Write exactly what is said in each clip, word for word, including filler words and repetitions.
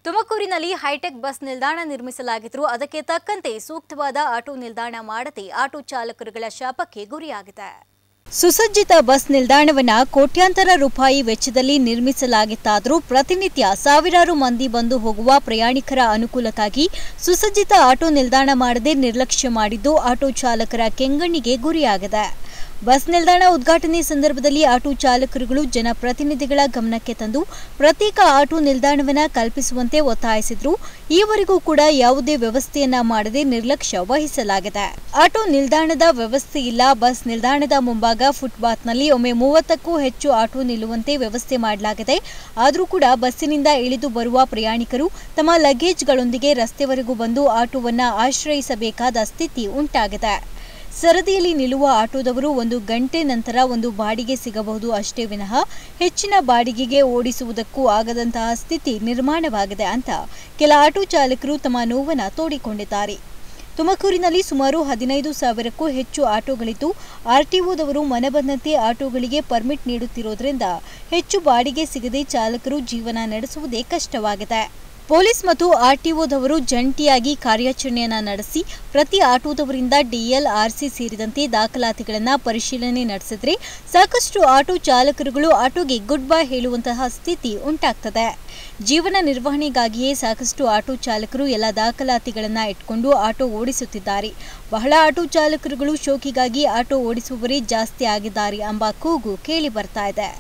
ತುಮಕೂರಿನಲ್ಲಿ high tech bus ನಿಲ್ದಾಣ ನಿರ್ಮಿಸಲಾಗಿದ್ದರೂ ಅದಕ್ಕೆ ತಕ್ಕಂತೆ ಸೂಕ್ತವಾದ ಆಟೋ ನಿಲ್ದಾಣ ಮಾಡದೆ ಆಟೋ ಚಾಲಕರುಗಳ ಶಾಪಕ್ಕೆ ಗುರಿಯಾಗಿದೆ. ಸುಸಜ್ಜಿತ ಬಸ್ ನಿಲ್ದಾಣವನ್ನು ಕೋಟ್ಯಾಂತರ ರೂಪಾಯಿ ವೆಚ್ಚದಲ್ಲಿ ನಿರ್ಮಿಸಲಾಗಿತ್ತಾದರೂ ಪ್ರತಿನಿತ್ಯ ಸಾವಿರಾರು ಮಂದಿ ಬಂದು ಹೋಗುವ ಪ್ರಯಾಣಿಕರ ಅನುಕೂಲಕ್ಕಾಗಿ ಸುಸಜ್ಜಿತ ಆಟೋ ನಿಲ್ದಾಣ ಮಾಡದೆ ನಿರ್ಲಕ್ಷ್ಯ ಮಾಡಿದ್ದು ಆಟೋ ಚಾಲಕರ ಕೆಂಗಣ್ಣಿಗೆ ಗುರಿಯಾಗಿದೆ. ಬಸ್ ನಿಲ್ದಾಣ ಉದ್ಘಾಟನೆ ಸಂದರ್ಭದಲ್ಲಿ ಆಟೋ ಚಾಲಕರುಗಳು ಜನಪ್ರತಿನಿಧಿಗಳ ಗಮನಕ್ಕೆ ತಂದು ಪ್ರತ್ಯೇಕ ಆಟೋ ನಿಲ್ದಾಣವನ್ನು ಕಲ್ಪಿಸುವಂತೆ ಒತ್ತಾಯಿಸಿದ್ರು. ಈವರೆಗೂ ಕೂಡ ಯಾವುದೇ ವ್ಯವಸ್ಥೆಯನ್ನ ಮಾಡದೆ ನಿರ್ಲಕ್ಷ್ಯ ವಹಿಸಲಾಗಿದೆ. ಆಟೋ ನಿಲ್ದಾಣದ ವ್ಯವಸ್ಥೆ ಇಲ್ಲ. ಬಸ್ ನಿಲ್ದಾಣದ ಮುಂಭಾಗ ಫುಟ್ಪಾತ್ನಲ್ಲಿ ಒಮ್ಮೆ ಮೂವತ್ತಕ್ಕೂ ಹೆಚ್ಚು ಆಟೋ ನಿಲ್ಲುವಂತೆ ವ್ಯವಸ್ಥೆ ಮಾಡಲಾಗಿದೆ. ಆದರೂ ಕೂಡ ಬಸ್ಸಿನಿಂದ ಇಳಿದು ಬರುವ ಪ್ರಯಾಣಿಕರು ತಮ್ಮ ಲಗೇಜ್ಗಳೊಂದಿಗೆ ರಸ್ತೆವರೆಗೂ ಬಂದು ಆಟೋವನ್ನ ಆಶ್ರಯಿಸಬೇಕಾದ ಸ್ಥಿತಿ ಉಂಟಾಗಿದೆ. ಸರದಿಯಲ್ಲಿ ನಿಲ್ಲುವ ಆಟೋದವರು ಒಂದು ಗಂಟೆ ನಂತರ ಒಂದು ಬಾಡಿಗೆ ಸಿಗಬಹುದು ಅಷ್ಟೇ ವಿನಃ ಹೆಚ್ಚಿನ ಬಾಡಿಗೆಗೆ ಓಡಿಸುವುದಕ್ಕೂ ಆಗದಂತಹ ಸ್ಥಿತಿ ನಿರ್ಮಾಣವಾಗಿದೆ ಅಂತ ಕೆಲ ಆಟೋ ಚಾಲಕರು ತಮ್ಮ ನೋವನ್ನು ತೋಡಿಕೊಂಡಿದ್ದಾರೆ. ತುಮಕೂರಿನಲ್ಲಿ ಸುಮಾರು ಹದಿನೈದು ಸಾವಿರಕ್ಕೂ ಹೆಚ್ಚು ಆಟೋಗಳಿದ್ದು ಆರ್ಟಿಒದವರು ಮನಬಂದಂತೆ ಆಟೋಗಳಿಗೆ ಪರ್ಮಿಟ್ ನೀಡುತ್ತಿರುವುದರಿಂದ ಹೆಚ್ಚು ಬಾಡಿಗೆ ಸಿಗದೆ ಚಾಲಕರು ಜೀವನ ನಡೆಸುವುದೇ ಕಷ್ಟವಾಗಿದೆ. ಪೊಲೀಸ್ ಮತ್ತು ಆರ್ಟಿಒದವರು ಜಂಟಿಯಾಗಿ ಕಾರ್ಯಾಚರಣೆಯನ್ನ ನಡೆಸಿ ಪ್ರತಿ ಆಟೋದವರಿಂದ ಡಿಎಲ್, ಆರ್ಸಿ ಸೇರಿದಂತೆ ದಾಖಲಾತಿಗಳನ್ನು ಪರಿಶೀಲನೆ ನಡೆಸಿದ್ರೆ ಸಾಕಷ್ಟು ಆಟೋ ಚಾಲಕರುಗಳು ಆಟೋಗೆ ಗುಡ್ ಬೈ ಹೇಳುವಂತಹ ಸ್ಥಿತಿ ಉಂಟಾಗ್ತದೆ. ಜೀವನ ನಿರ್ವಹಣೆಗಾಗಿಯೇ ಸಾಕಷ್ಟು ಆಟೋ ಚಾಲಕರು ಎಲ್ಲ ದಾಖಲಾತಿಗಳನ್ನು ಇಟ್ಕೊಂಡು ಆಟೋ ಓಡಿಸುತ್ತಿದ್ದಾರೆ. ಬಹಳ ಆಟೋ ಚಾಲಕರುಗಳು ಶೋಕಿಗಾಗಿ ಆಟೋ ಓಡಿಸುವವರೇ ಜಾಸ್ತಿ ಆಗಿದ್ದಾರೆ ಎಂಬ ಕೂಗು ಕೇಳಿ ಬರ್ತಾ ಇದೆ.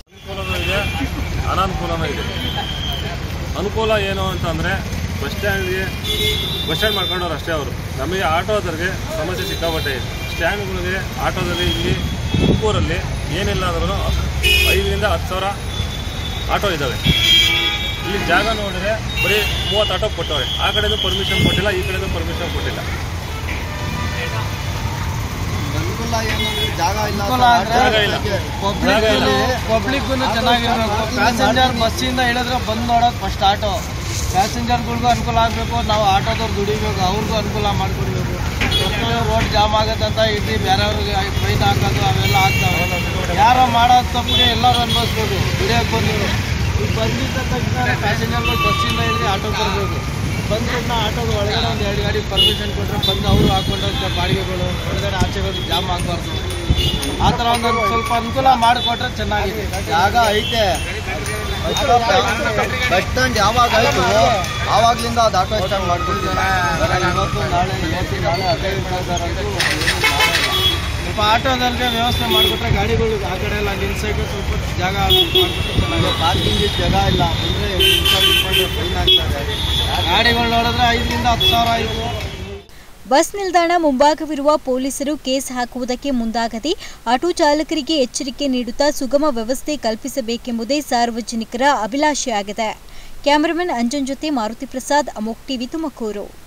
ಅನುಕೂಲ ಏನು ಅಂತಂದರೆ ಬಸ್ ಸ್ಟ್ಯಾಂಡ್ಗೆ ಬಸ್ ಸ್ಟ್ಯಾಂಡ್ ಮಾಡ್ಕೊಂಡವ್ರು ಅಷ್ಟೇ. ಅವರು ನಮಗೆ ಆಟೋದವ್ರಿಗೆ ಸಮಸ್ಯೆ ಸಿಕ್ಕಾಪಟ್ಟೆ ಇದೆ. ಸ್ಟ್ಯಾಂಡ್ಗಳಿಗೆ ಆಟೋದಲ್ಲಿ ಇಲ್ಲಿ ತುಮಕೂರಲ್ಲಿ ಏನಿಲ್ಲ ಅಂದ್ರೂ ಐದರಿಂದ ಹತ್ತು ಸಾವಿರ ಆಟೋ ಇದ್ದಾವೆ. ಇಲ್ಲಿ ಜಾಗ ನೋಡಿದ್ರೆ ಬರೀ ಮೂವತ್ತು ಆಟೋ ಕೊಟ್ಟವ್ರೆ. ಆ ಕಡೆದು ಪರ್ಮಿಷನ್ ಕೊಟ್ಟಿಲ್ಲ, ಈ ಕಡೆದು ಪರ್ಮಿಷನ್ ಕೊಟ್ಟಿಲ್ಲ. ಪಬ್ಲಿಕ್ ಚೆನ್ನಾಗಿರ್ಬೇಕು. ಪ್ಯಾಸೆಂಜರ್ ಬಸ್ಸಿಂದ ಇಳಿದ್ರೆ ಬಂದು ನೋಡೋದು ಫಸ್ಟ್ ಆಟೋ. ಪ್ಯಾಸೆಂಜರ್ಗಳಿಗೂ ಅನುಕೂಲ ಆಗಬೇಕು, ನಾವು ಆಟೋದವ್ರು ದುಡಿಬೇಕು, ಅವ್ರಿಗೂ ಅನುಕೂಲ ಮಾಡಿಕೊಡ್ಬೇಕು. ರೋಡ್ ಜಾಮ್ ಆಗತ್ತಂತ ಇಟ್ಟು ಬೇರೆಯವ್ರಿಗೆ ಫೈನ್ ಹಾಕೋದು ಅವೆಲ್ಲ ಆಗ್ತಾವೆ. ಯಾರೋ ಮಾಡೋದು ತಪ್ಪಿಗೆ ಎಲ್ಲರೂ ಅನುಭವಿಸ್ಬೇಕು. ದುಡಿಯೋಕೆ ಬಂದಿರು ಈಗ ಬಂದಿದ್ದ ತಕ್ಷಣ ಪ್ಯಾಸೆಂಜರ್ಗಳು ಬಸ್ಸಿಂದ ಇಳಿದ್ರೆ ಆಟೋ ಬರಬೇಕು. ಬಂದ ತಕ್ಷಣ ಆಟೋದ ಒಳಗಡೆ ಒಂದು ಎರಡು ಗಾಡಿ ಪರ್ಮಿಷನ್ ಕೊಟ್ಟರೆ ಬಂದು ಅವರು ಹಾಕೊಂಡಂಥ ಬಾಡಿಗೆಗಳು ಹೊರಗಡೆ ಆಚೆಗಳು ಜಾಮ್ ಆಗಬಾರ್ದು. ಆ ಥರ ಒಂದು ಸ್ವಲ್ಪ ಅನುಕೂಲ ಮಾಡಿಕೊಟ್ರೆ ಚೆನ್ನಾಗಿದೆ. ಜಾಗ ಐತೆ. ಬಸ್ ಸ್ಟ್ಯಾಂಡ್ ಯಾವಾಗ ಆಯಿತು ಆವಾಗಲಿಂದ ಅದು ಆಟೋ ಸ್ಟ್ಯಾಂಡ್ ಮಾಡ್ಕೊಳ್ತೀನಿ. ಇವತ್ತು ನಾಳೆ ಇವತ್ತು ನಾಳೆ ಹದಿನೈದು ಸ್ವಲ್ಪ ಆಟೋದವ್ರಿಗೆ ವ್ಯವಸ್ಥೆ ಮಾಡಿಕೊಟ್ರೆ ಗಾಡಿಗಳು ಆ ಕಡೆ ಎಲ್ಲ ನಿಲ್ಸೋಕ್ಕೆ ಸ್ವಲ್ಪ ಜಾಗ ಮಾಡಿಕೊಟ್ರೆ ಪಾರ್ಕಿಂಗ್ ಜಾಗ ಇಲ್ಲ ಅಂದರೆ ಫೈನ್ ಆಗ್ತಾರೆ. ಗಾಡಿಗಳು ನೋಡಿದ್ರೆ ಐದರಿಂದ ಹತ್ತು ಸಾವಿರ ಆಯಿತು. ಬಸ್ ನಿಲ್ದಾಣ ಮುಂಭಾಗವಿರುವ ಪೊಲೀಸರು ಕೇಸ್ ಹಾಕುವುದಕ್ಕೆ ಮುಂದಾಗದೆ ಆಟೋ ಚಾಲಕರಿಗೆ ಎಚ್ಚರಿಕೆ ನೀಡುತ್ತಾ ಸುಗಮ ವ್ಯವಸ್ಥೆ ಕಲ್ಪಿಸಬೇಕೆಂಬುದೇ ಸಾರ್ವಜನಿಕರ ಅಭಿಲಾಷೆಯಾಗಿದೆ. ಕ್ಯಾಮರಾಮನ್ ಅಂಜನ್ ಜೊತೆ ಮಾರುತಿ ಪ್ರಸಾದ್, ಅಮೋಕ್ ಟಿವಿ, ತುಮಕೂರು.